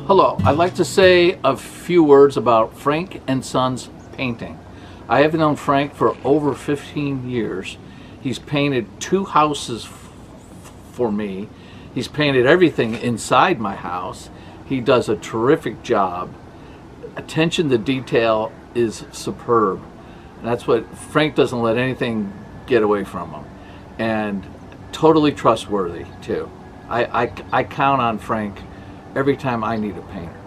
Hello, I'd like to say a few words about Frank and Sons Painting. I have known Frank for over 15 years. He's painted 2 houses for me. He's painted everything inside my house. He does a terrific job. Attention to detail is superb. And that's what Frank doesn't let anything get away from him. And totally trustworthy too. I count on Frank every time I need a painter.